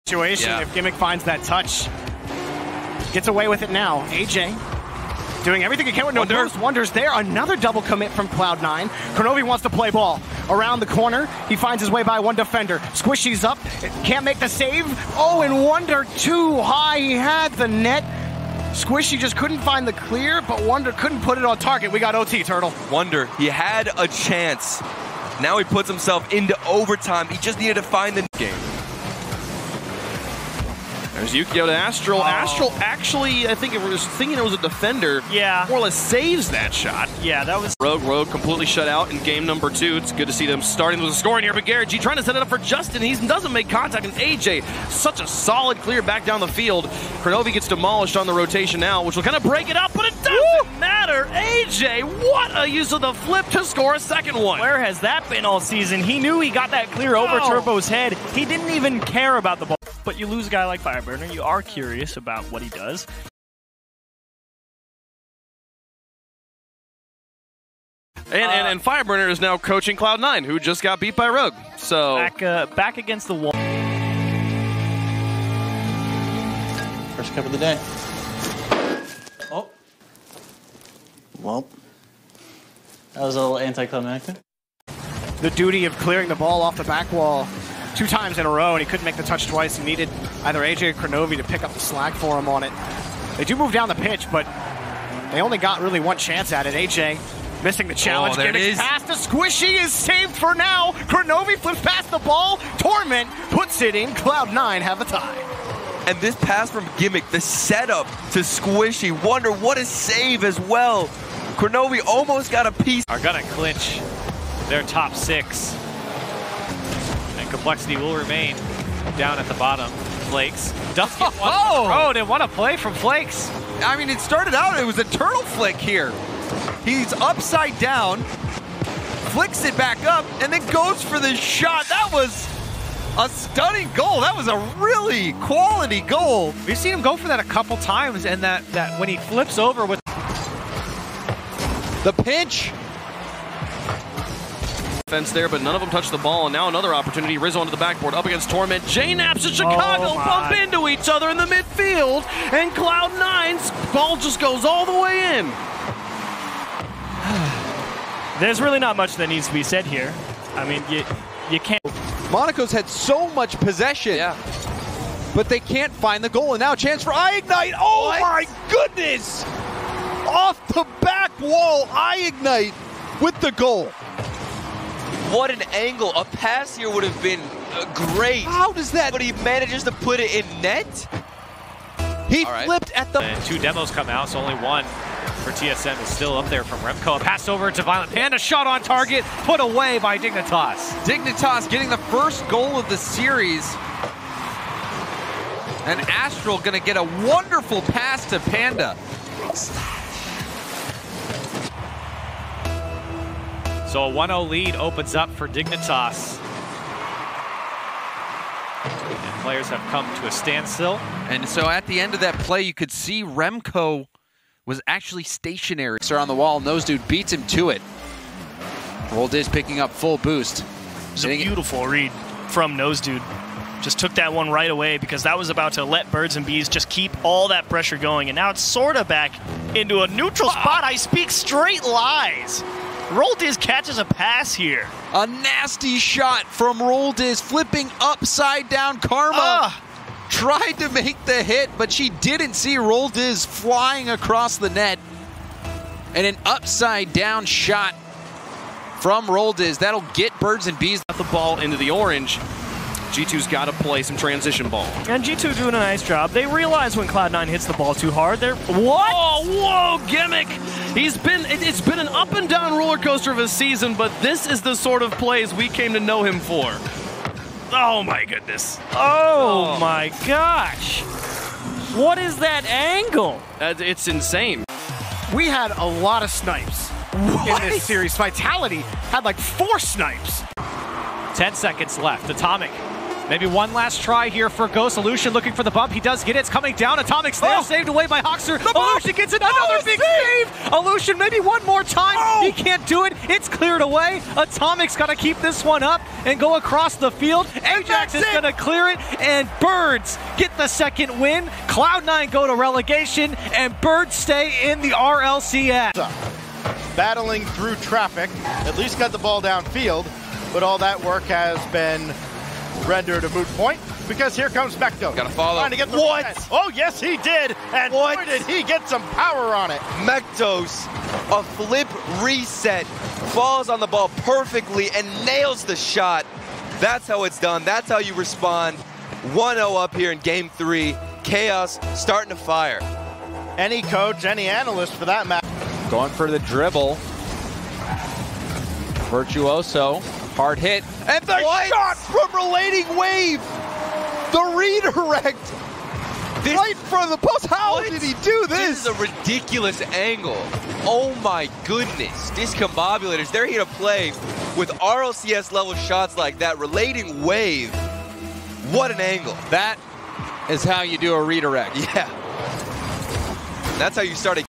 situation. Yeah. If Gimmick finds that touch, gets away with it now. AJ doing everything he can with no burst. Wonders there. Another double commit from Cloud9. Kronovi wants to play ball. Around the corner, he finds his way by one defender. Squishy's up, can't make the save. Oh, and Wonder too high. He had the net. Squishy just couldn't find the clear, but Wonder couldn't put it on target. We got OT, Turtle. Wonder, he had a chance. Now he puts himself into overtime. He just needed to find the game. There's Yukio to Astral. Astral actually, I think it was thinking it was a defender. Yeah. More or less saves that shot. Yeah, that was... Rogue completely shut out in game number 2. It's good to see them starting with a scoring here. But Garrett G trying to set it up for Justin. He doesn't make contact. And AJ, such a solid clear back down the field. Kronovi gets demolished on the rotation now, which will kind of break it up, but it doesn't matter. AJ, what a use of the flip to score a second one. Where has that been all season? He knew he got that clear over Turbo's head. He didn't even care about the ball. But you lose a guy like Fireburner, you are curious about what he does. And Fireburner is now coaching Cloud9, who just got beat by Rogue. So back against the wall. First cup of the day. Oh. Well. That was a little anticlimactic. The duty of clearing the ball off the back wall 2 times in a row, and he couldn't make the touch twice. He needed either AJ or Kronovi to pick up the slack for him on it. They do move down the pitch, but they only got really one chance at it. AJ missing the challenge. There it is. Pass to Squishy is saved for now. Kronovi flips past the ball. Torment puts it in. Cloud9 have a tie. And this pass from Gimmick, the setup to Squishy. Wonder what a save as well. Kronovi almost got a piece. Are gonna clinch their top 6. And Complexity will remain down at the bottom. Flakes does get one on the road, and what a play from Flakes. I mean, it started out, it was a turtle flick here. He's upside down, flicks it back up, and then goes for the shot. That was a stunning goal. That was a really quality goal. We've seen him go for that a couple times, and that when he flips over with the pinch. Fence there, but none of them touch the ball, and now another opportunity. Rizzo onto the backboard, up against Torment. J-Naps and Chicago bump into each other in the midfield, and Cloud9's ball just goes all the way in. There's really not much that needs to be said here. I mean, you can't... Monaco's had so much possession, but they can't find the goal, and now a chance for iXnite. Oh my goodness! Off the back wall, iXnite with the goal. What an angle. A pass here would have been great. How does that? But he manages to put it in net? He flipped at the... And 2 demos come out, so only one for TSM is still up there from Remco. A pass over to Violent Panda, shot on target, put away by Dignitas. Dignitas getting the first goal of the series. And Astral gonna get a wonderful pass to Panda. So a 1-0 lead opens up for Dignitas. And players have come to a standstill. And so at the end of that play, you could see Remco was actually stationary. Sir on the wall, Nose Dude beats him to it. Roldiz picking up full boost. It was a beautiful read from Nose Dude. Just took that one right away because that was about to let Birds and Bees just keep all that pressure going. And now it's sort of back into a neutral spot. I speak straight lies. Roldiz catches a pass here. A nasty shot from Roldiz, flipping upside down. Karma tried to make the hit, but she didn't see Roldiz flying across the net. And an upside down shot from Roldiz. That'll get Birds and Bees. Got the ball into the orange. G2's got to play some transition ball. And G2 doing a nice job. They realize when Cloud9 hits the ball too hard, they're... What? Oh, whoa, Gimmick! It's been an up and down roller coaster of a season, but this is the sort of plays we came to know him for. Oh my goodness. Oh my gosh. What is that angle? It's insane. We had a lot of snipes in this series. Vitality had like 4 snipes. 10 seconds left. Atomic Maybe one last try here for Ghost. Illusion looking for the bump. He does get it. It's coming down. Atomic's there, saved away by Hoxer. Illusion gets another big save. Illusion maybe one more time. He can't do it. It's cleared away. Atomic's got to keep this one up and go across the field. Ajax is going to clear it, and Birds get the second win. Cloud9 go to relegation, and Birds stay in the RLCS. Battling through traffic, at least got the ball downfield, but all that work has been rendered a moot point because here comes Mektos. Gotta follow. Trying to get the what? Oh, yes, he did. And boy, did he get some power on it. Mektos, a flip reset, falls on the ball perfectly and nails the shot. That's how it's done. That's how you respond. 1-0 up here in game 3. Chaos starting to fire. Any coach, any analyst for that matter. Going for the dribble. Virtuoso. Hard hit. And the shot from Relating Wave. The redirect. Right from the post. How did he do this? This is a ridiculous angle. Oh my goodness. Discombobulators, they're here to play with RLCS level shots like that. Relating Wave. What an angle. That is how you do a redirect. Yeah. That's how you start a